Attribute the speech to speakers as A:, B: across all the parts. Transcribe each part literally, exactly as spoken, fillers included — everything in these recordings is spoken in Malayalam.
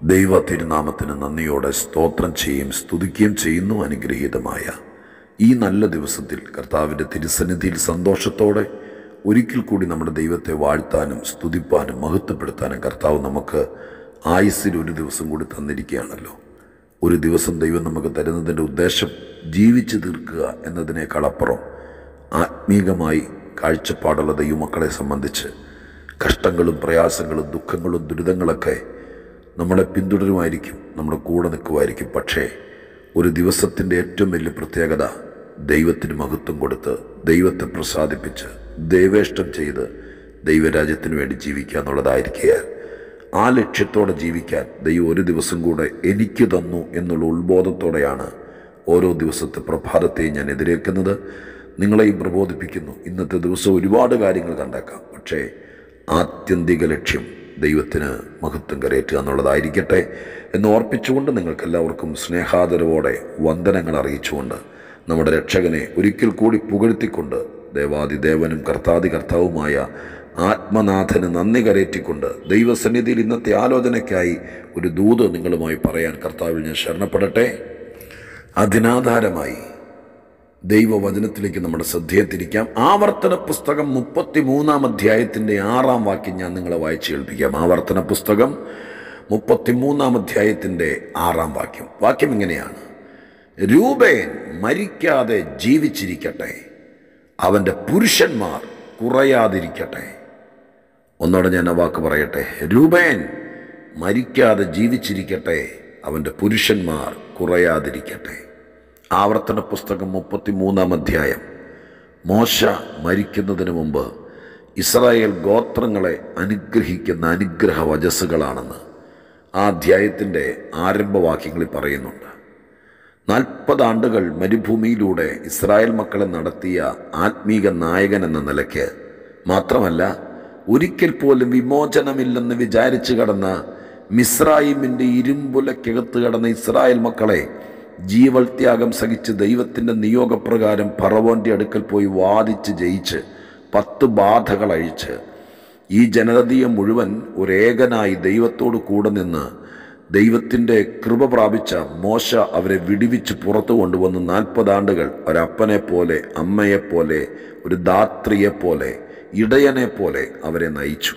A: ദൈവ തിരുനാമത്തിന് നന്ദിയോടെ സ്തോത്രം ചെയ്യും സ്തുതിക്കുകയും ചെയ്യുന്നു. അനുഗ്രഹീതമായ ഈ നല്ല ദിവസത്തിൽ കർത്താവിൻ്റെ തിരുസന്നിധിയിൽ സന്തോഷത്തോടെ ഒരിക്കൽ കൂടി നമ്മുടെ ദൈവത്തെ വാഴ്ത്താനും സ്തുതിപ്പാനും മഹത്വപ്പെടുത്താനും കർത്താവ് നമുക്ക് ആയുസ്സിൽ ഒരു ദിവസം കൂടി തന്നിരിക്കുകയാണല്ലോ. ഒരു ദിവസം ദൈവം നമുക്ക് തരുന്നതിൻ്റെ ഉദ്ദേശം ജീവിച്ചു തീർക്കുക എന്നതിനേക്കാളപ്പുറം ആത്മീകമായി കാഴ്ചപ്പാടുള്ള ദൈവമക്കളെ സംബന്ധിച്ച് കഷ്ടങ്ങളും പ്രയാസങ്ങളും ദുഃഖങ്ങളും ദുരിതങ്ങളൊക്കെ നമ്മളെ പിന്തുടരുമായിരിക്കും, നമ്മുടെ കൂടെ നിൽക്കുമായിരിക്കും. പക്ഷേ ഒരു ദിവസത്തിൻ്റെ ഏറ്റവും വലിയ പ്രത്യേകത ദൈവത്തിന് മഹത്വം കൊടുത്ത് ദൈവത്തെ പ്രസാദിപ്പിച്ച് ദൈവേഷ്ടം ചെയ്ത് ദൈവരാജ്യത്തിന് വേണ്ടി ജീവിക്കുക എന്നുള്ളതായിരിക്കുക. ആ ലക്ഷ്യത്തോടെ ജീവിക്കാൻ ദൈവം ഒരു ദിവസം കൂടെ എനിക്ക് തന്നു എന്നുള്ള ഉത്ബോധത്തോടെയാണ് ഓരോ ദിവസത്തെ പ്രഭാതത്തെയും ഞാൻ എതിരേൽക്കുന്നത്. നിങ്ങളെയും പ്രബോധിപ്പിക്കുന്നു. ഇന്നത്തെ ദിവസം ഒരുപാട് കാര്യങ്ങൾ കണ്ടേക്കാം, പക്ഷേ ആത്യന്തിക ലക്ഷ്യം ദൈവത്തിന് മഹത്വം കരയറ്റുക എന്നുള്ളതായിരിക്കട്ടെ എന്ന് ഓർപ്പിച്ചുകൊണ്ട് നിങ്ങൾക്കെല്ലാവർക്കും സ്നേഹാദരവോടെ വന്ദനങ്ങൾ അറിയിച്ചുകൊണ്ട് നമ്മുടെ രക്ഷകനെ ഒരിക്കൽ കൂടി പുകഴ്ത്തിക്കൊണ്ട് ദേവാദിദേവനും കർത്താതി കർത്താവുമായ ആത്മനാഥന് നന്ദി കരയറ്റിക്കൊണ്ട് ദൈവസന്നിധിയിൽ ഇന്നത്തെ ആലോചനയ്ക്കായി ഒരു ദൂത് നിങ്ങളുമായി പറയാൻ കർത്താവിൽ ഞാൻ ശരണപ്പെടട്ടെ. അതിനാധാരമായി ദൈവവചനത്തിലേക്ക് നമ്മുടെ ശ്രദ്ധയെ തിരിക്കാം. ആവർത്തന പുസ്തകം മുപ്പത്തി മൂന്നാം അധ്യായത്തിൻ്റെ ആറാം വാക്യം ഞാൻ നിങ്ങളെ വായിച്ച് കേൾപ്പിക്കാം. ആവർത്തന പുസ്തകം മുപ്പത്തി മൂന്നാം അധ്യായത്തിൻ്റെ ആറാം വാക്യം വാക്യം ഇങ്ങനെയാണ്: രൂബേൻ മരിക്കാതെ ജീവിച്ചിരിക്കട്ടെ, അവൻ്റെ പുരുഷന്മാർ കുറയാതിരിക്കട്ടെ. ഒന്നോടെ ഞാൻ ആ വാക്ക് പറയട്ടെ. രൂബേൻ മരിക്കാതെ ജീവിച്ചിരിക്കട്ടെ, അവൻ്റെ പുരുഷന്മാർ കുറയാതിരിക്കട്ടെ. ആവർത്തന പുസ്തകം മുപ്പത്തി മൂന്നാം അധ്യായം മോശ മരിക്കുന്നതിന് മുമ്പ് ഇസ്രായേൽ ഗോത്രങ്ങളെ അനുഗ്രഹിക്കുന്ന അനുഗ്രഹ വചസ്സുകളാണെന്ന് ആ അധ്യായത്തിൻ്റെ ആരംഭവാക്യങ്ങളിൽ പറയുന്നുണ്ട്. നാൽപ്പത് ആണ്ടുകൾ മരുഭൂമിയിലൂടെ ഇസ്രായേൽ മക്കളെ നടത്തിയ ആത്മീക നായകൻ എന്ന നിലയ്ക്ക് മാത്രമല്ല, ഒരിക്കൽ പോലും വിമോചനമില്ലെന്ന് വിചാരിച്ചു കടന്ന മിസ്രായിമിൻ്റെ ഇരുമ്പുലക്കകത്ത് കടന്ന ഇസ്രായേൽ മക്കളെ ജീവത്യാഗം സഹിച്ച് ദൈവത്തിൻ്റെ നിയോഗപ്രകാരം ഫറവോൻ്റെ അടുക്കൽ പോയി വാദിച്ച് ജയിച്ച് പത്ത് ബാധകൾ അഴിച്ച് ഈ ജനതയെ മുഴുവൻ ഒരേകനായി ദൈവത്തോട് കൂടെ നിന്ന് ദൈവത്തിൻ്റെ കൃപ പ്രാപിച്ച മോശ അവരെ വിടിവിച്ച് പുറത്തു കൊണ്ടുവന്ന് നാൽപ്പതാണ്ടുകൾ ഒരപ്പനെ പോലെ, അമ്മയെപ്പോലെ, ഒരു ധാത്രിയെപ്പോലെ, ഇടയനെ പോലെ അവരെ നയിച്ചു.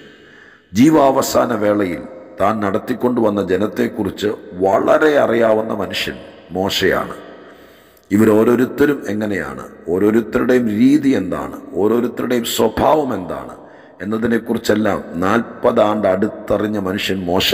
A: ജീവാവസാന വേളയിൽ താൻ നടത്തിക്കൊണ്ടുവന്ന ജനത്തെക്കുറിച്ച് വളരെ അറിയാവുന്ന മനുഷ്യൻ മോശയാണ്. ഇവരോരോരുത്തരും എങ്ങനെയാണ്, ഓരോരുത്തരുടെയും രീതി എന്താണ്, ഓരോരുത്തരുടെയും സ്വഭാവം എന്താണ് എന്നതിനെക്കുറിച്ചെല്ലാം നാൽപ്പതാണ്ട് അടുത്തറിഞ്ഞ മനുഷ്യൻ മോശ.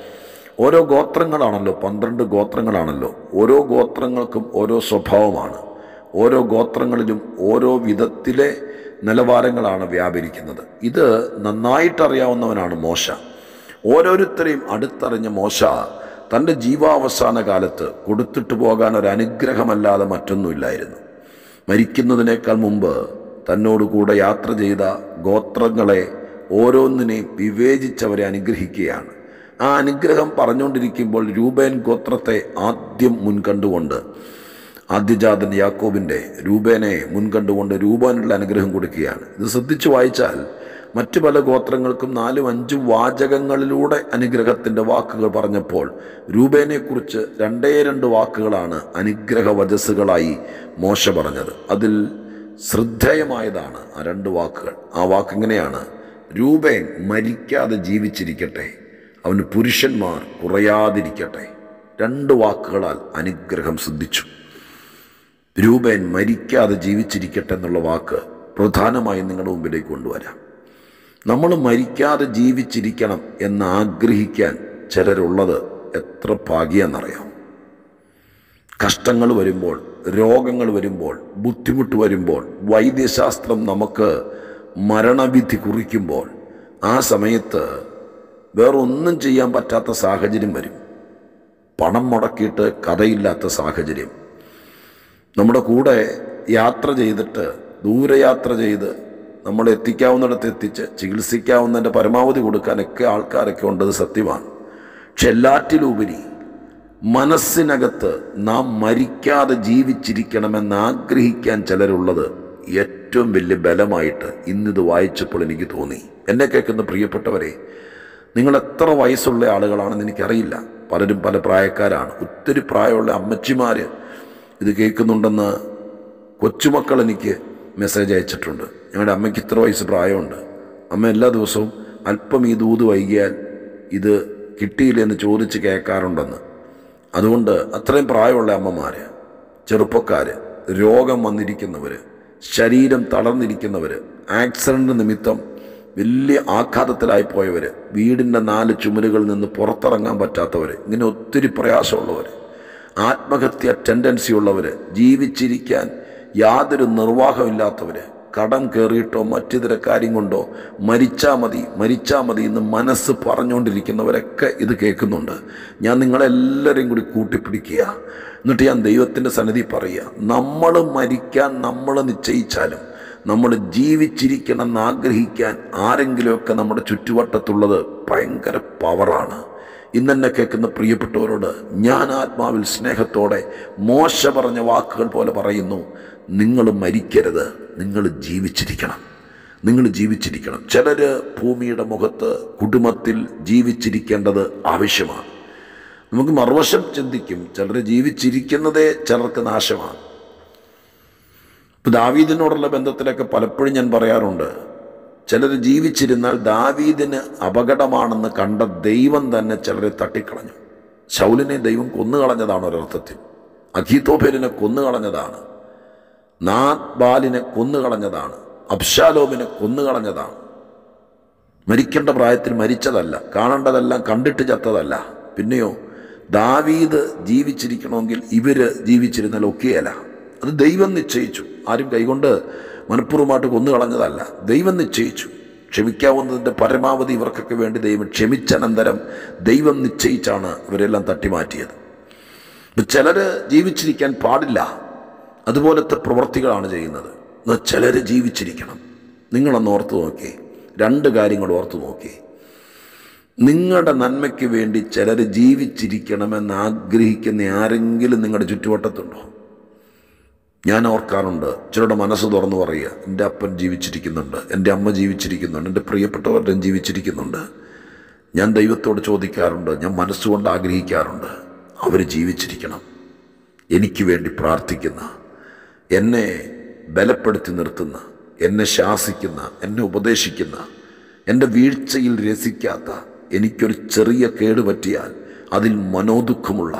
A: ഓരോ ഗോത്രങ്ങളാണല്ലോ, പന്ത്രണ്ട് ഗോത്രങ്ങളാണല്ലോ. ഓരോ ഗോത്രങ്ങൾക്കും ഓരോ സ്വഭാവമാണ്. ഓരോ ഗോത്രങ്ങളിലും ഓരോ വിധത്തിലെ നിലവാരങ്ങളാണ് വ്യാപരിക്കുന്നത്. ഇത് നന്നായിട്ടറിയാവുന്നവനാണ് മോശ. ഓരോരുത്തരെയും അടുത്തറിഞ്ഞ മോശ തൻ്റെ ജീവാവസാന കാലത്ത് കൊടുത്തിട്ട് പോകാൻ ഒരു അനുഗ്രഹമല്ലാതെ മറ്റൊന്നുമില്ലായിരുന്നു. മരിക്കുന്നതിനേക്കാൾ മുമ്പ് തന്നോടുകൂടെ യാത്ര ചെയ്ത ഗോത്രങ്ങളെ ഓരോന്നിനെയും വിവേചിച്ചവരെ അനുഗ്രഹിക്കുകയാണ്. ആ അനുഗ്രഹം പറഞ്ഞുകൊണ്ടിരിക്കുമ്പോൾ രൂബേൻ ഗോത്രത്തെ ആദ്യം മുൻകണ്ടുകൊണ്ട്, ആദ്യജാതൻ യാക്കോബിൻ്റെ രൂബേനെ മുൻകണ്ടുകൊണ്ട് രൂബേനുള്ള അനുഗ്രഹം കൊടുക്കുകയാണ്. ഇത് ശ്രദ്ധിച്ചു വായിച്ചാൽ മറ്റു പല ഗോത്രങ്ങൾക്കും നാലും അഞ്ചും വാചകങ്ങളിലൂടെ അനുഗ്രഹത്തിൻ്റെ വാക്കുകൾ പറഞ്ഞപ്പോൾ രൂബേനെക്കുറിച്ച് രണ്ടേ രണ്ട് വാക്കുകളാണ് അനുഗ്രഹ വചസ്സുകളായി മോശ പറഞ്ഞത്. അതിൽ ശ്രദ്ധേയമായതാണ് ആ രണ്ട് വാക്കുകൾ. ആ വാക്കിങ്ങനെയാണ്: രൂബേൻ മരിക്കാതെ ജീവിച്ചിരിക്കട്ടെ, അവന് പുരുഷന്മാർ കുറയാതിരിക്കട്ടെ. രണ്ട് വാക്കുകളാൽ അനുഗ്രഹം സിദ്ധിച്ചു. രൂബേൻ മരിക്കാതെ ജീവിച്ചിരിക്കട്ടെ എന്നുള്ള വാക്ക് പ്രധാനമായും നിങ്ങളുടെ മുമ്പിലേക്ക് കൊണ്ടുവരാം. നമ്മൾ മരിക്കാതെ ജീവിച്ചിരിക്കണം എന്ന് ആഗ്രഹിക്കാൻ ചിലരുള്ളത് എത്ര ഭാഗ്യമെന്നറിയാം. കഷ്ടങ്ങൾ വരുമ്പോൾ, രോഗങ്ങൾ വരുമ്പോൾ, ബുദ്ധിമുട്ട് വരുമ്പോൾ, വൈദ്യശാസ്ത്രം നമുക്ക് മരണവിധി കുറിക്കുമ്പോൾ ആ സമയത്ത് വേറൊന്നും ചെയ്യാൻ പറ്റാത്ത സാഹചര്യം വരും. പണം മുടക്കിയിട്ട് കഥയില്ലാത്ത സാഹചര്യം. നമ്മുടെ കൂടെ യാത്ര ചെയ്തിട്ട്, ദൂരയാത്ര ചെയ്ത് നമ്മൾ എത്തിക്കാവുന്നിടത്ത് എത്തിച്ച് ചികിത്സിക്കാവുന്നതിൻ്റെ പരമാവധി കൊടുക്കാനൊക്കെ ആൾക്കാരൊക്കെ ഉണ്ടത് സത്യമാണ്. പക്ഷെ എല്ലാറ്റിലുപരി മനസ്സിനകത്ത് നാം മരിക്കാതെ ജീവിച്ചിരിക്കണമെന്ന് ആഗ്രഹിക്കാൻ ചിലരുള്ളത് ഏറ്റവും വലിയ ബലമായിട്ട് ഇന്നിത് വായിച്ചപ്പോൾ എനിക്ക് തോന്നി. എന്നെ കേൾക്കുന്ന പ്രിയപ്പെട്ടവരെ, നിങ്ങൾ എത്ര വയസ്സുള്ള ആളുകളാണെന്ന് എനിക്കറിയില്ല. പലരും പല പ്രായക്കാരാണ്. ഒത്തിരി പ്രായമുള്ള അമ്മച്ചിമാർ ഇത് കേൾക്കുന്നുണ്ടെന്ന് കൊച്ചുമക്കൾ എനിക്ക് മെസ്സേജ് അയച്ചിട്ടുണ്ട്. ഞങ്ങളുടെ അമ്മയ്ക്ക് ഇത്ര വയസ്സ് പ്രായമുണ്ട്, അമ്മ എല്ലാ ദിവസവും അല്പം ഈ ദൂത് വൈകിയാൽ ഇത് കിട്ടിയില്ലെന്ന് ചോദിച്ച് കേൾക്കാറുണ്ടെന്ന്. അതുകൊണ്ട് അത്രയും പ്രായമുള്ള അമ്മമാർ, ചെറുപ്പക്കാർ, രോഗം വന്നിരിക്കുന്നവർ, ശരീരം തളർന്നിരിക്കുന്നവർ, ആക്സിഡൻ്റ് നിമിത്തം വലിയ ആഘാതത്തിലായി പോയവർ, വീടിൻ്റെ നാല് ചുമരുകളിൽ നിന്ന് പുറത്തിറങ്ങാൻ പറ്റാത്തവർ, ഇങ്ങനെ ഒത്തിരി പ്രയാസമുള്ളവർ, ആത്മഹത്യ ടെൻഡൻസി ഉള്ളവർ, ജീവിച്ചിരിക്കാൻ യാതൊരു നിർവാഹമില്ലാത്തവർ, കടം കയറിയിട്ടോ മറ്റിതര കാര്യം കൊണ്ടോ മരിച്ചാൽ മതി മരിച്ചാൽ മതി എന്ന് മനസ്സ് പറഞ്ഞുകൊണ്ടിരിക്കുന്നവരൊക്കെ ഇത് കേൾക്കുന്നുണ്ട്. ഞാൻ നിങ്ങളെല്ലാവരെയും കൂടി കൂട്ടിപ്പിടിക്കുക. എന്നിട്ട് ഞാൻ ദൈവത്തിൻ്റെ സന്നിധി പറയുക, നമ്മൾ മരിക്കാൻ നമ്മൾ നിശ്ചയിച്ചാലും നമ്മൾ ജീവിച്ചിരിക്കണം എന്ന് ആഗ്രഹിക്കാൻ ആരെങ്കിലുമൊക്കെ നമ്മുടെ ചുറ്റുവട്ടത്തുള്ളത് ഭയങ്കര പവറാണ്. ഇന്നെന്നെ കേൾക്കുന്ന പ്രിയപ്പെട്ടവരോട് ഞാൻ ആത്മാവിൽ സ്നേഹത്തോടെ മോശ പറഞ്ഞ വാക്കുകൾ പോലെ പറയുന്നു, നിങ്ങൾ മരിക്കരുത്, നിങ്ങൾ ജീവിച്ചിരിക്കണം. നിങ്ങൾ ജീവിച്ചിരിക്കണം. ചിലർ ഭൂമിയുടെ മുഖത്ത് കുടുംബത്തിൽ ജീവിച്ചിരിക്കേണ്ടത് ആവശ്യമാണ്. നമുക്ക് മറുവശം ചിന്തിക്കും, ചിലർ ജീവിച്ചിരിക്കുന്നതേ ചിലർക്ക് നാശമാണ്. ഇപ്പം ദാവീദിനോടുള്ള ബന്ധത്തിലൊക്കെ പലപ്പോഴും ഞാൻ പറയാറുണ്ട്, ചിലർ ജീവിച്ചിരുന്നാൽ ദാവീദിന് അപകടമാണെന്ന് കണ്ട ദൈവം തന്നെ ചിലരെ തട്ടിക്കളഞ്ഞു. ശൗലിനെ ദൈവം കൊന്നുകളഞ്ഞതാണ് ഒരർത്ഥത്തിൽ, അഖീത്തോഫേലിനെ കൊന്നുകളഞ്ഞതാണ്, നാബാലിനെ കൊന്നുകളഞ്ഞതാണ്, അബ്ശാലോമിനെ കൊന്നുകളഞ്ഞതാണ്. മരിക്കേണ്ട പ്രായത്തിൽ മരിച്ചതല്ല, കാണേണ്ടതെല്ലാം കണ്ടിട്ട് ചത്തതല്ല. പിന്നെയോ ദാവീദ് ജീവിച്ചിരിക്കണമെങ്കിൽ ഇവര് ജീവിച്ചിരുന്നാൽ ഒക്കെയല്ല, അത് ദൈവം നിശ്ചയിച്ചു. ആരും കൈകൊണ്ട് മനഃപൂർവ്വമായിട്ട് കൊന്നുകളഞ്ഞതല്ല, ദൈവം നിശ്ചയിച്ചു. ക്ഷമിക്കാവുന്നതിൻ്റെ പരമാവധി ഇവർക്കൊക്കെ വേണ്ടി ദൈവം ക്ഷമിച്ചനന്തരം ദൈവം നിശ്ചയിച്ചാണ് ഇവരെല്ലാം തട്ടിമാറ്റിയത്. ചിലർ ജീവിച്ചിരിക്കാൻ പാടില്ല, അതുപോലത്തെ പ്രവൃത്തികളാണ് ചെയ്യുന്നത്. എന്നാൽ ചിലർ ജീവിച്ചിരിക്കണം. നിങ്ങളൊന്ന് ഓർത്ത് നോക്കി, രണ്ട് കാര്യങ്ങൾ ഓർത്ത് നോക്കി. നിങ്ങളുടെ നന്മയ്ക്ക് വേണ്ടി ചിലർ ജീവിച്ചിരിക്കണമെന്ന് ആഗ്രഹിക്കുന്ന ആരെങ്കിലും നിങ്ങളുടെ ചുറ്റുവട്ടത്തുണ്ടോ? ഞാൻ ഓർക്കാറുണ്ട്, ചിലരുടെ മനസ്സ് തുറന്നു പറയുക, എൻ്റെ അപ്പൻ ജീവിച്ചിരിക്കുന്നുണ്ട്, എൻ്റെ അമ്മ ജീവിച്ചിരിക്കുന്നുണ്ട്, എൻ്റെ പ്രിയപ്പെട്ടവരുടെ ജീവിച്ചിരിക്കുന്നുണ്ട്. ഞാൻ ദൈവത്തോട് ചോദിക്കാറുണ്ട്, ഞാൻ മനസ്സുകൊണ്ട് ആഗ്രഹിക്കാറുണ്ട്, അവർ ജീവിച്ചിരിക്കണം. എനിക്ക് വേണ്ടി പ്രാർത്ഥിക്കുന്ന, എന്നെ ബലപ്പെടുത്തി നിർത്തുന്ന, എന്നെ ശാസിക്കുന്ന, എന്നെ ഉപദേശിക്കുന്ന, എൻ്റെ വീഴ്ചയിൽ രസിക്കാത്ത, എനിക്കൊരു ചെറിയ കേട് പറ്റിയാൽ അതിൽ മനോദുഃഖമുള്ള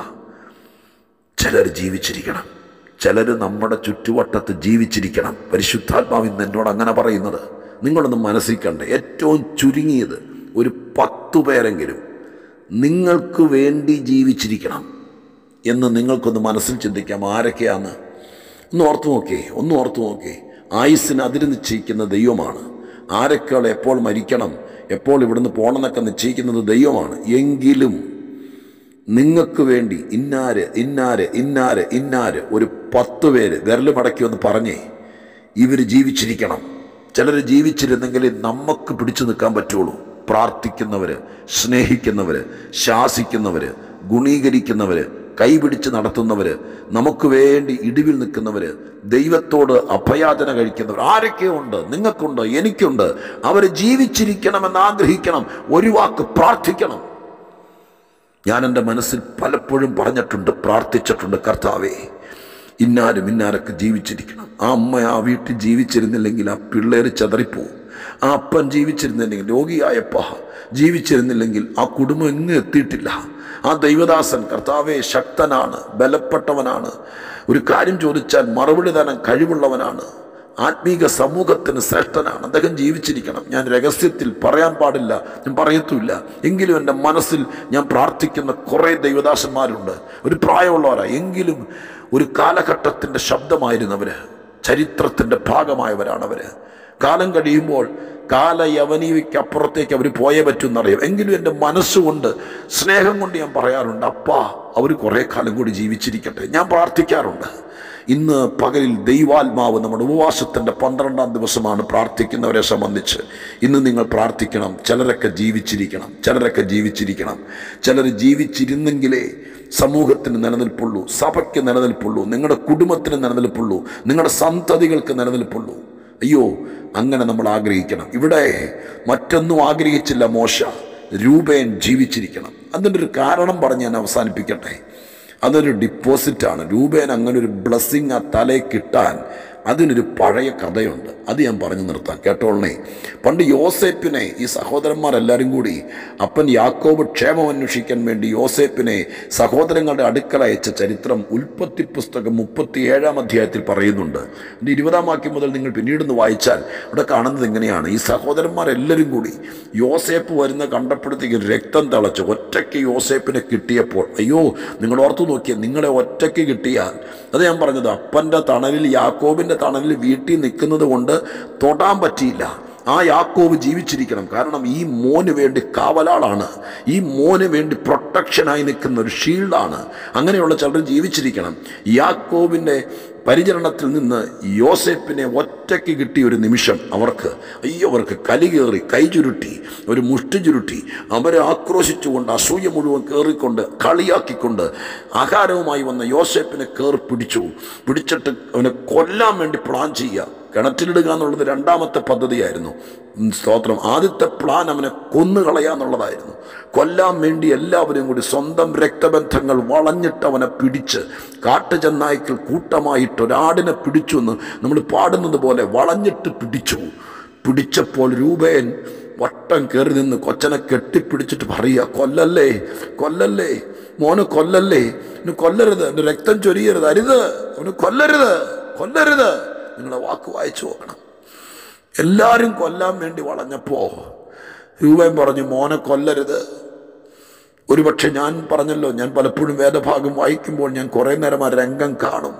A: ചിലർ ജീവിച്ചിരിക്കണം. ചിലർ നമ്മുടെ ചുറ്റുവട്ടത്ത് ജീവിച്ചിരിക്കണം. പരിശുദ്ധാത്മാവ് ഇന്ന് എന്നോട് അങ്ങനെ പറയുന്നത് നിങ്ങളൊന്ന് മനസ്സിൽ കണ്ടേ. ഏറ്റവും ചുരുങ്ങിയത് ഒരു പത്തു പേരെങ്കിലും നിങ്ങൾക്ക് വേണ്ടി ജീവിച്ചിരിക്കണം എന്ന് നിങ്ങൾക്കൊന്ന് മനസ്സിൽ ചിന്തിക്കാം. ആരൊക്കെയാന്ന് ഒന്ന് ഓർത്തു നോക്കേ, ഒന്ന് ഓർത്തു നോക്കേ. ആയുസ്സിന് അതിര് നിശ്ചയിക്കുന്ന ദൈവമാണ്. ആരൊക്കെ എപ്പോൾ മരിക്കണം, എപ്പോൾ ഇവിടുന്ന് പോകണമെന്നൊക്കെ നിശ്ചയിക്കുന്നത് ദൈവമാണ്. എങ്കിലും നിങ്ങൾക്ക് വേണ്ടി ഇന്നാര് ഇന്നാര് ഇന്നാര് ഇന്നാര് ഒരു പത്ത് പേര് വിരല് മടക്കി ഒന്ന് പറഞ്ഞേ, ഇവർ ജീവിച്ചിരിക്കണം. ചിലർ ജീവിച്ചിരുന്നെങ്കിൽ നമുക്ക് പിടിച്ചു നിൽക്കാൻ പറ്റുള്ളൂ. പ്രാർത്ഥിക്കുന്നവർ, സ്നേഹിക്കുന്നവർ, ശാസിക്കുന്നവർ, ഗുണീകരിക്കുന്നവർ, കൈപിടിച്ച് നടത്തുന്നവർ, നമുക്ക് വേണ്ടി ഇടിവിൽ നിൽക്കുന്നവർ, ദൈവത്തോട് അഭയാചന കഴിക്കുന്നവർ, ആരൊക്കെ ഉണ്ട്? നിങ്ങൾക്കുണ്ട്, എനിക്കുണ്ട്. അവർ ജീവിച്ചിരിക്കണമെന്ന് ആഗ്രഹിക്കണം. ഒരു വാക്ക് പ്രാർത്ഥിക്കണം. ഞാൻ എൻ്റെ മനസ്സിൽ പലപ്പോഴും പറഞ്ഞിട്ടുണ്ട്, പ്രാർത്ഥിച്ചിട്ടുണ്ട്, കർത്താവേ ഇന്നാരും ഇന്നാരൊക്കെ ജീവിച്ചിരിക്കണം. ആ അമ്മ ആ വീട്ടിൽ ജീവിച്ചിരുന്നില്ലെങ്കിൽ ആ പിള്ളേർ ചെതറിപ്പോവും. ആ അപ്പൻ ജീവിച്ചിരുന്നില്ലെങ്കിൽ, രോഗിയായപ്പ ജീവിച്ചിരുന്നില്ലെങ്കിൽ ആ കുടുംബം എങ്ങും എത്തിയിട്ടില്ല. ആ ദൈവദാസൻ കർത്താവേ ശക്തനാണ്, ബലപ്പെട്ടവനാണ്, ഒരു കാര്യം ചോദിച്ചാൽ മറുപടി തരാൻ കഴിവുള്ളവനാണ്, ആത്മീക സമൂഹത്തിന് ശ്രേഷ്ഠനാണ്, അദ്ദേഹം ജീവിച്ചിരിക്കണം. ഞാൻ രഹസ്യത്തിൽ പറയാൻ പാടില്ല, ഞാൻ പറയത്തുമില്ല. എങ്കിലും എൻ്റെ മനസ്സിൽ ഞാൻ പ്രാർത്ഥിക്കുന്ന കുറേ ദൈവദാസന്മാരുണ്ട്. ഒരു പ്രായമുള്ളവരാ, എങ്കിലും ഒരു കാലഘട്ടത്തിൻ്റെ ശബ്ദമായിരുന്നവർ, ചരിത്രത്തിൻ്റെ ഭാഗമായവരാണവർ. കാലം കഴിയുമ്പോൾ കാലയവനിക്ക് അപ്പുറത്തേക്ക് അവർ പോയേ പറ്റുമെന്നറിയാം. എങ്കിലും എൻ്റെ മനസ്സുകൊണ്ട്, സ്നേഹം കൊണ്ട് ഞാൻ പറയാറുണ്ട്, അപ്പാ അവർ കുറേ കാലം കൂടി ജീവിച്ചിരിക്കട്ടെ. ഞാൻ പ്രാർത്ഥിക്കാറുണ്ട്. ഇന്ന് പകലിൽ ദൈവാത്മാവ് നമ്മുടെ ഉപവാസത്തിൻ്റെ പന്ത്രണ്ടാം ദിവസമാണ്. പ്രാർത്ഥിക്കുന്നവരെ സംബന്ധിച്ച് ഇന്ന് നിങ്ങൾ പ്രാർത്ഥിക്കണം. ചിലരൊക്കെ ജീവിച്ചിരിക്കണം, ചിലരൊക്കെ ജീവിച്ചിരിക്കണം. ചിലർ ജീവിച്ചിരുന്നെങ്കിലേ സമൂഹത്തിന് നിലനിൽപ്പുള്ളൂ, സഭയ്ക്ക് നിലനിൽപ്പുള്ളൂ, നിങ്ങളുടെ കുടുംബത്തിന് നിലനിൽപ്പുള്ളൂ, നിങ്ങളുടെ സന്തതികൾക്ക് നിലനിൽപ്പുള്ളൂ. അയ്യോ, അങ്ങനെ നമ്മൾ ആഗ്രഹിക്കണം. ഇവിടെ മറ്റൊന്നും ആഗ്രഹിച്ചില്ല മോശ. രൂപേൻ ജീവിച്ചിരിക്കണം, അതിൻ്റെ ഒരു കാരണം പറഞ്ഞ് ഞാൻ അവസാനിപ്പിക്കട്ടെ. അതൊരു ഡിപ്പോസിറ്റാണ്. രൂപേൻ അങ്ങനെ ഒരു ബ്ലെസ്സിങ് ആ തലയിൽ കിട്ടാൻ അതിനൊരു പഴയ കഥയുണ്ട്. അത് ഞാൻ പറഞ്ഞു നിർത്താം, കേട്ടോളണേ. പണ്ട് യോസേപ്പിനെ ഈ സഹോദരന്മാരെല്ലാവരും കൂടി അപ്പൻ യാക്കോബ് ക്ഷേമം അന്വേഷിക്കാൻ വേണ്ടി യോസേപ്പിനെ സഹോദരങ്ങളുടെ അടുക്കൽ അയച്ച ചരിത്രം ഉൽപ്പത്തി പുസ്തകം മുപ്പത്തി ഏഴാം അധ്യായത്തിൽ പറയുന്നുണ്ട്. എൻ്റെ ഇരുപതാം വാക്യം മുതൽ നിങ്ങൾ പിന്നീടൊന്ന് വായിച്ചാൽ അവിടെ കാണുന്നത് ഇങ്ങനെയാണ്. ഈ സഹോദരന്മാരെല്ലാവരും കൂടി യോസേപ്പ് വരുന്ന കണ്ടപ്പോഴത്തേക്ക് രക്തം തിളച്ചു. ഒറ്റയ്ക്ക് യോസേപ്പിനെ കിട്ടിയപ്പോൾ, അയ്യോ നിങ്ങൾ ഓർത്തു നോക്കിയാൽ, നിങ്ങളെ ഒറ്റയ്ക്ക് കിട്ടിയാൽ, അത് ഞാൻ പറഞ്ഞത്, അപ്പൻ്റെ തണലിൽ യാക്കോബിൻ്റെ തണലിൽ വീട്ടിൽ നിൽക്കുന്നത് കൊണ്ട് തൊടാൻ പറ്റിയില്ല. ആ യാക്കോബ് ജീവിച്ചിരിക്കണം. കാരണം ഈ മോന് വേണ്ടി കാവലാളാണ്, ഈ മോന് വേണ്ടി പ്രൊട്ടക്ഷനായി നിൽക്കുന്ന ഒരു ഷീൽഡാണ്. അങ്ങനെയുള്ള ചിലർ ജീവിച്ചിരിക്കണം. യാക്കോബിൻ്റെ പരിചരണത്തിൽ നിന്ന് യോസേപ്പിനെ ഒറ്റയ്ക്ക് കിട്ടിയ ഒരു നിമിഷം അവർക്ക് അയ്യോ അവർക്ക് കലി കയറി, കൈ ചുരുട്ടി, ഒരു മുഷ്ടി ചുരുട്ടി, അവരെ ആക്രോശിച്ചുകൊണ്ട്, അസൂയ മുഴുവൻ കയറിക്കൊണ്ട്, കളിയാക്കിക്കൊണ്ട് ആഹാരവുമായി വന്ന യോസേപ്പിനെ കയറി പിടിച്ചു. പിടിച്ചിട്ട് അവനെ കൊല്ലാൻ വേണ്ടി പ്ലാൻ ചെയ്യുക. കിണറ്റിലിടുക എന്നുള്ളത് രണ്ടാമത്തെ പദ്ധതിയായിരുന്നു. സ്തോത്രം. ആദ്യത്തെ പ്ലാൻ അവനെ കൊന്നുകളയുക എന്നുള്ളതായിരുന്നു. കൊല്ലാൻ വേണ്ടി എല്ലാവരും കൂടി സ്വന്തം രക്തബന്ധങ്ങൾ വളഞ്ഞിട്ട് അവനെ പിടിച്ച്, കാട്ടുചെന്നായ്ക്കൾ കൂട്ടമായിട്ട് ഒരാടിനെ പിടിച്ചു എന്ന് നമ്മൾ പാടുന്നത് പോലെ വളഞ്ഞിട്ട് പിടിച്ചു. പിടിച്ചപ്പോൾ രൂപേൻ വട്ടം കയറി നിന്ന് കൊച്ചനെ കെട്ടിപ്പിടിച്ചിട്ട് പറയുക, കൊല്ലല്ലേ, കൊല്ലല്ലേ മോന്, കൊല്ലല്ലേ, ഇന്ന് കൊല്ലരുത്, എൻ്റെ രക്തം ചൊരിയരുത്, അരുത്, അവന് കൊല്ലരുത്, കൊല്ലരുത്. നിങ്ങളുടെ വാക്ക് വായിച്ചു നോക്കണം. എല്ലാവരും കൊല്ലാൻ വേണ്ടി വളഞ്ഞപ്പോൾ രൂപൻ പറഞ്ഞു, മോനെ കൊല്ലരുത്. ഒരുപക്ഷെ ഞാൻ പറഞ്ഞല്ലോ, ഞാൻ പലപ്പോഴും വേദഭാഗം വായിക്കുമ്പോൾ ഞാൻ കുറേ നേരം ആ രംഗം കാണും.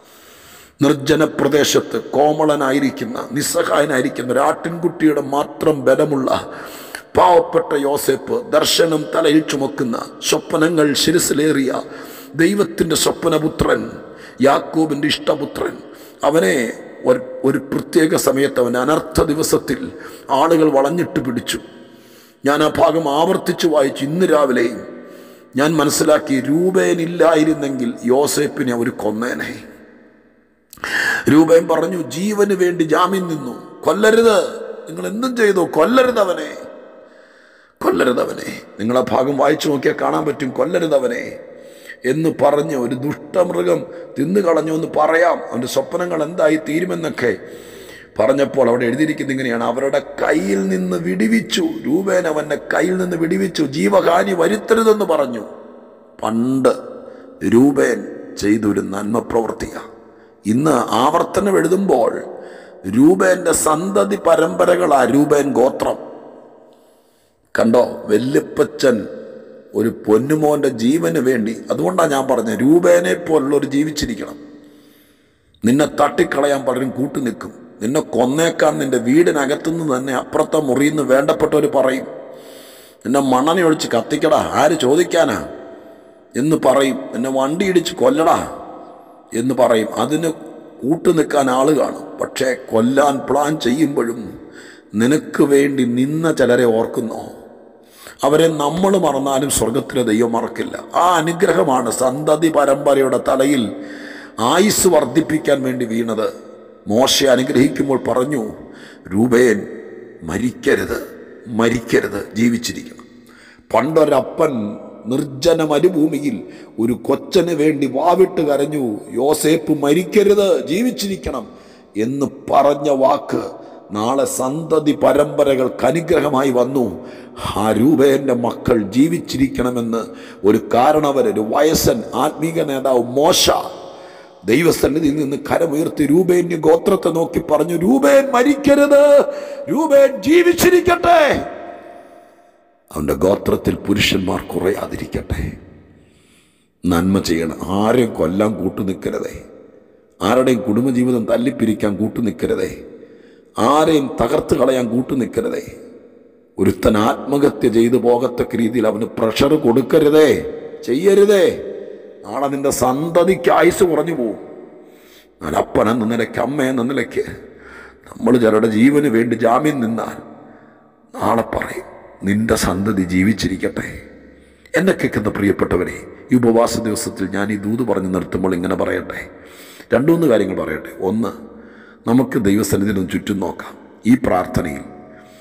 A: നിർജ്ജന പ്രദേശത്ത് കോമളനായിരിക്കുന്ന, നിസ്സഹായനായിരിക്കുന്ന ഒരു ആട്ടിൻകുട്ടിയുടെ മാത്രം ബലമുള്ള പാവപ്പെട്ട യോസേപ്പ്, ദർശനം തലയിൽ ചുമക്കുന്ന, സ്വപ്നങ്ങൾ ശിരസിലേറിയ ദൈവത്തിൻ്റെ സ്വപ്നപുത്രൻ, യാക്കോബിൻ്റെ ഇഷ്ടപുത്രൻ, അവനെ ഒരു ഒരു പ്രത്യേക സമയത്ത്, അവൻ അനർത്ഥ ദിവസത്തിൽ ആളുകൾ വളഞ്ഞിട്ട് പിടിച്ചു. ഞാൻ ആ ഭാഗം ആവർത്തിച്ച് വായിച്ചു. ഇന്ന് രാവിലെയും ഞാൻ മനസ്സിലാക്കി, രൂപേനില്ലായിരുന്നെങ്കിൽ യോസേപ്പിനെ അവർ കൊന്നേനെ. രൂപേൻ പറഞ്ഞു, ജീവന് വേണ്ടി ജാമ്യം നിന്നു, കൊല്ലരുത്, നിങ്ങൾ എന്തും ചെയ്തു, കൊല്ലരുതവനെ, കൊല്ലരുതവനെ. നിങ്ങൾ ആ ഭാഗം വായിച്ചു നോക്കിയാൽ കാണാൻ പറ്റും. കൊല്ലരുതവനെ എന്ന് പറഞ്ഞ് ഒരു ദുഷ്ടമൃഗം തിന്നു കളഞ്ഞു എന്ന് പറയാം. അവൻ്റെ സ്വപ്നങ്ങൾ എന്തായി തീരുമെന്നൊക്കെ പറഞ്ഞപ്പോൾ അവിടെ എഴുതിയിരിക്കുന്നത് ഇങ്ങനെയാണ്, അവരുടെ കയ്യിൽ നിന്ന് വിടിവിച്ചു. രൂപേൻ അവൻ്റെ കയ്യിൽ നിന്ന് വിടിവിച്ചു, ജീവഹാനി വരുത്തരുതെന്ന് പറഞ്ഞു. പണ്ട് രൂപേൻ ചെയ്തൊരു നന്മ പ്രവൃത്തിയാണ്. ഇന്ന് ആവർത്തനം എഴുതുമ്പോൾ രൂപേൻ്റെ സന്തതി പരമ്പരകളാ രൂപേൻ ഗോത്രം. കണ്ടോ, വല്യപ്പച്ചൻ ഒരു പൊന്നുമോൻ്റെ ജീവന് വേണ്ടി. അതുകൊണ്ടാണ് ഞാൻ പറഞ്ഞത്, രൂപേനെ പോലുള്ളവർ ജീവിച്ചിരിക്കണം. നിന്നെ തട്ടിക്കളയാൻ പലരും കൂട്ടു നിൽക്കും. നിന്നെ കൊന്നേക്കാൻ നിൻ്റെ വീടിനകത്തുനിന്ന് തന്നെ അപ്പുറത്തെ മുറിയിൽ നിന്ന് വേണ്ടപ്പെട്ടവർ പറയും, നിന്നെ മണ്ണനെ ഒഴിച്ച് കത്തിക്കടാ, ആര് ചോദിക്കാനാ എന്ന് പറയും. നിന്നെ വണ്ടി ഇടിച്ച് കൊല്ലടാ എന്ന് പറയും. അതിന് കൂട്ടു നിൽക്കാൻ ആൾ കാണും. പക്ഷേ കൊല്ലാൻ പ്ലാൻ ചെയ്യുമ്പോഴും നിനക്ക് വേണ്ടി നിന്ന ചിലരെ ഓർക്കുന്നോ? അവരെ നമ്മൾ മറന്നാലും സ്വർഗത്തിലെ ദൈവം മറക്കില്ല. ആ അനുഗ്രഹമാണ് സന്തതി പരമ്പരയുടെ തലയിൽ ആയുസ് വർദ്ധിപ്പിക്കാൻ വേണ്ടി വീണത്. മോശെ അനുഗ്രഹിക്കുമ്പോൾ പറഞ്ഞു, രൂപേൻ മരിക്കരുത്, മരിക്കരുത്, ജീവിച്ചിരിക്കണം. പണ്ടൊരപ്പൻ നിർജ്ജന മരുഭൂമിയിൽ ഒരു കൊച്ചന് വേണ്ടി വാവിട്ട് കരഞ്ഞു, യോസേപ്പ് മരിക്കരുത്, ജീവിച്ചിരിക്കണം എന്ന് പറഞ്ഞ വാക്ക് നാളെ സന്തതി പരമ്പരകൾക്ക് അനുഗ്രഹമായി വന്നു. ആ രൂപേൻ്റെ മക്കൾ ജീവിച്ചിരിക്കണമെന്ന് ഒരു കാരണവർ, ഒരു വയസ്സൻ ആത്മീക നേതാവ് മോശ ദൈവസന്നിധിയിൽ നിന്ന് കരമുയർത്തി രൂപേൻ്റെ ഗോത്രത്തെ നോക്കി പറഞ്ഞു, രൂപേൻ മരിക്കരുത്, രൂപേൻ ജീവിച്ചിരിക്കട്ടെ, അവൻ്റെ ഗോത്രത്തിൽ പുരുഷന്മാർ കുറയാതിരിക്കട്ടെ. നന്മ ചെയ്യണം. ആരെയും കൊല്ലാൻ കൂട്ടു നിൽക്കരുതേ, ആരുടെയും കുടുംബജീവിതം തല്ലിപ്പിരിക്കാൻ കൂട്ടു നിൽക്കരുതേ, ആരെയും തകർത്ത് കളയാൻ കൂട്ടു നിൽക്കരുതേ. ഒരുത്തൻ ആത്മഹത്യ ചെയ്തു പോകത്തക്ക രീതിയിൽ അവന് പ്രഷർ കൊടുക്കരുതേ, ചെയ്യരുതേ. നാളെ നിന്റെ സന്തതിക്ക് ആയുസ് കുറഞ്ഞു പോവും. എന്നാൽ അപ്പനെന്ന നിലയ്ക്ക്, അമ്മയെന്ന നിലയ്ക്ക് നമ്മൾ ചിലരുടെ ജീവന് വേണ്ടി ജാമ്യം നിന്നാൽ നാളെ പറയും, നിന്റെ സന്തതി ജീവിച്ചിരിക്കട്ടെ. എന്നെ കേൾക്കുന്ന പ്രിയപ്പെട്ടവരെ, ഈ ഉപവാസ ദിവസത്തിൽ ഞാൻ ഈ ദൂത് പറഞ്ഞ് നിർത്തുമ്പോൾ ഇങ്ങനെ പറയട്ടെ, രണ്ടു മൂന്ന് കാര്യങ്ങൾ പറയട്ടെ. ഒന്ന്, നമുക്ക് ദൈവസന്നിധിയിൽ ഒന്ന് ചുറ്റും നോക്കാം. ഈ പ്രാർത്ഥനയിൽ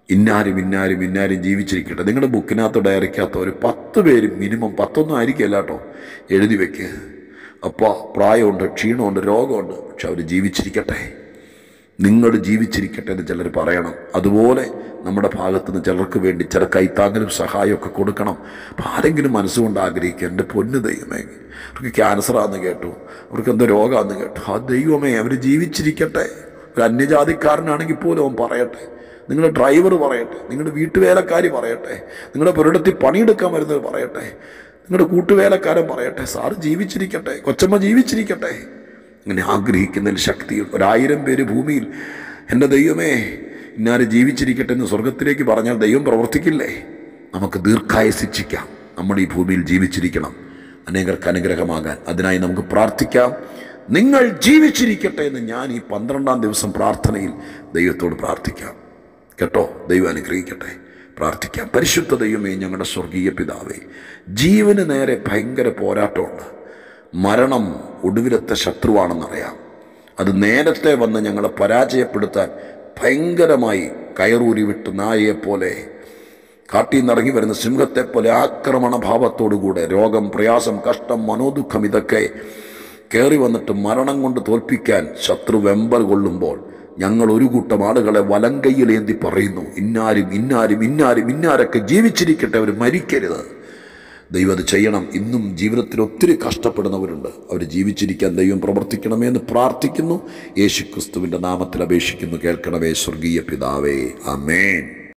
A: ഇന്നാരും ഇന്നാരും ഇന്നാരും ജീവിച്ചിരിക്കട്ടെ. നിങ്ങളുടെ ബുക്കിനകത്തോ ഡയറിക്കകത്തോ ഒരു പത്ത് പേര് മിനിമം, പത്തൊന്നും ആയിരിക്കില്ല കേട്ടോ, എഴുതി വെക്കുക. അപ്പോൾ പ്രായമുണ്ട്, ക്ഷീണമുണ്ട്, രോഗമുണ്ട്, പക്ഷെ അവർ ജീവിച്ചിരിക്കട്ടെ, നിങ്ങൾ ജീവിച്ചിരിക്കട്ടെ എന്ന് ചിലർ പറയണം. അതുപോലെ നമ്മുടെ ഭാഗത്തു നിന്ന് ചിലർക്ക് വേണ്ടി ചില കൈത്താങ്ങലും സഹായമൊക്കെ കൊടുക്കണം. അപ്പോൾ ആരെങ്കിലും മനസ്സുകൊണ്ട് ആഗ്രഹിക്കുക, എൻ്റെ പൊന്നു ദൈവമേ, അവർക്ക് ക്യാൻസറാന്ന് കേട്ടു, അവർക്ക് എന്തോ രോഗമാണെന്ന് കേട്ടു, ആ ദൈവമേ അവർ ജീവിച്ചിരിക്കട്ടെ. ഒരു അന്യജാതിക്കാരനാണെങ്കിൽ പോലും അവൻ പറയട്ടെ, നിങ്ങളുടെ ഡ്രൈവർ പറയട്ടെ, നിങ്ങളുടെ വീട്ടുവേലക്കാരി പറയട്ടെ, നിങ്ങളുടെ പുരടത്തിൽ പണിയെടുക്കാൻ വരുന്നവർ പറയട്ടെ, നിങ്ങളുടെ കൂട്ടുവേലക്കാരൻ പറയട്ടെ, സാറ് ജീവിച്ചിരിക്കട്ടെ, കൊച്ചമ്മ ജീവിച്ചിരിക്കട്ടെ. അങ്ങനെ ആഗ്രഹിക്കുന്നതിൽ ശക്തിയും ഒരായിരം പേര് ഭൂമിയിൽ എൻ്റെ ദൈവമേ ഇന്നാരെ ജീവിച്ചിരിക്കട്ടെ എന്ന് സ്വർഗത്തിലേക്ക് പറഞ്ഞാൽ ദൈവം പ്രവർത്തിക്കില്ലേ? നമുക്ക് ദീർഘായുസിച്ചിക്കാം. നമ്മൾ ഈ ഭൂമിയിൽ ജീവിച്ചിരിക്കണം, അനേകർക്ക് അനുഗ്രഹമാകാൻ. അതിനായി നമുക്ക് പ്രാർത്ഥിക്കാം. നിങ്ങൾ ജീവിച്ചിരിക്കട്ടെ എന്ന് ഞാൻ ഈ പന്ത്രണ്ടാം ദിവസം പ്രാർത്ഥനയിൽ ദൈവത്തോട് പ്രാർത്ഥിക്കാം കേട്ടോ. ദൈവം അനുഗ്രഹിക്കട്ടെ. പ്രാർത്ഥിക്കാം. പരിശുദ്ധ ദൈവമേ, ഞങ്ങളുടെ സ്വർഗീയ പിതാവേ, ജീവന് നേരെ ഭയങ്കര പോരാട്ടമുണ്ട്. മരണം ഒടുവിലത്തെ ശത്രുവാണെന്നറിയാം. അത് നേരത്തെ വന്ന് ഞങ്ങളെ പരാജയപ്പെടുത്താൻ ഭയങ്കരമായി കയറൂരി വിട്ട് നായയെപ്പോലെ, കാട്ടിൽ നിന്നിറങ്ങി വരുന്ന സിംഹത്തെപ്പോലെ ആക്രമണഭാവത്തോടുകൂടെ രോഗം, പ്രയാസം, കഷ്ടം, മനോദുഃഖം ഇതൊക്കെ കയറി വന്നിട്ട് മരണം കൊണ്ട് തോൽപ്പിക്കാൻ ശത്രു വെമ്പൽ കൊള്ളുമ്പോൾ ഞങ്ങൾ ഒരു കൂട്ടം ആളുകളെ വലങ്കയ്യിലേന്തി പറയുന്നു, ഇന്നാരും ഇന്നാരും ഇന്നാരും ഇന്നാരൊക്കെ ജീവിച്ചിരിക്കട്ടെ, അവർ മരിക്കരുത്. ദൈവം അത് ചെയ്യണം. ഇന്നും ജീവിതത്തിൽ ഒത്തിരി കഷ്ടപ്പെടുന്നവരുണ്ട്, അവർ ജീവിച്ചിരിക്കാൻ ദൈവം പ്രവർത്തിക്കണമേ എന്ന് പ്രാർത്ഥിക്കുന്നു. യേശു ക്രിസ്തുവിൻ്റെ നാമത്തിൽ അപേക്ഷിക്കുന്നു. കേൾക്കണമേ സ്വർഗീയ പിതാവേ. ആമേൻ.